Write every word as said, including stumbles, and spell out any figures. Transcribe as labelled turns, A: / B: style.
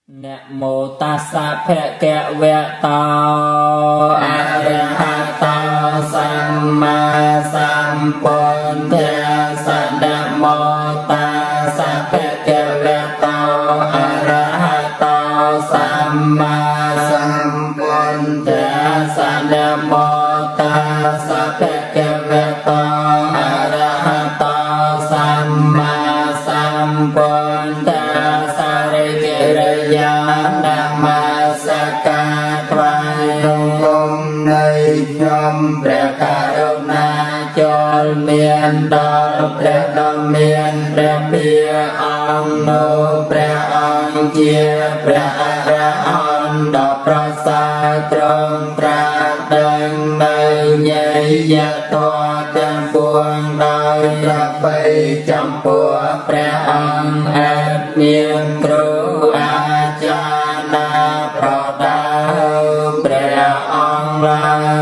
A: นะโมตัสสะภะคะวะโตอะระหะโตสัมมาสัมพุทธัสสะนะโมตัสสะภะคะวะโตอะระหะโตสัมมาสัมพุทธัสสะนะโมตัสสะภะคะวะโตอะระหะโตสัมมาสัมพุทธัสสะริกิริยานะมาสการថ្វាយបង្គំនៃខ្ញុំព្រះករុណាចូលមានដល់ព្រះដ៏មានព្រះពាអង្គនោះព្រះអង្គជាព្រះអរហន្តដ៏ប្រសើរទ្រង់ត្រាស់ដឹងនៅញយធម៌ទាំងពួងដោយប្របីចំពោះព្រះអង្គអត់មានគ្រូអាចារ្យណាប្រដៅព្រះអង្គឡើយ